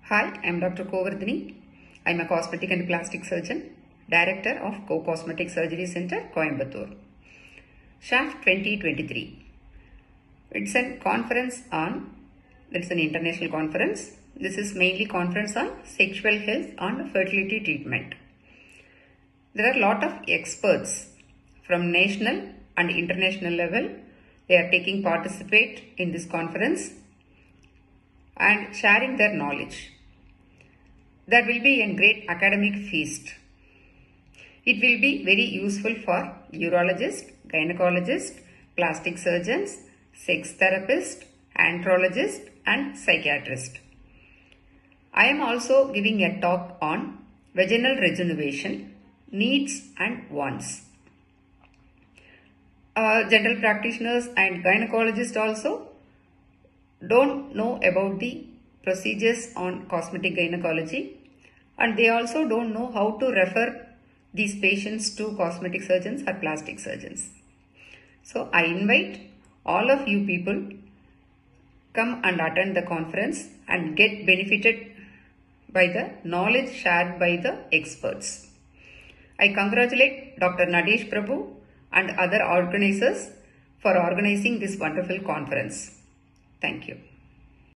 Hi, I am Dr. Kovardhini. I am a cosmetic and plastic surgeon, Director of Co-Cosmetic Surgery Center, Coimbatore. SHAFT 2023. It's an international conference. This is mainly conference on sexual health and fertility treatment. There are a lot of experts from national and international level. They are taking participate in this conference and sharing their knowledge. There will be a great academic feast. It will be very useful for urologists, gynecologists, plastic surgeons, sex therapists, andrologists and psychiatrists. I am also giving a talk on vaginal rejuvenation, needs and wants. General practitioners and gynecologists also don't know about the procedures on cosmetic gynecology, and they also don't know how to refer these patients to cosmetic surgeons or plastic surgeons. So I invite all of you people come and attend the conference and get benefited by the knowledge shared by the experts. I congratulate Dr. Nadesh Prabhu and other organizers for organizing this wonderful conference. Thank you.